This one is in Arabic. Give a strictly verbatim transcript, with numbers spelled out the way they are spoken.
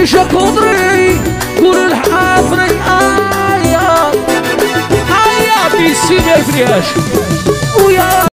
عايشة قدري قول الحافري آيات هيا بيسيب الفرياش ويا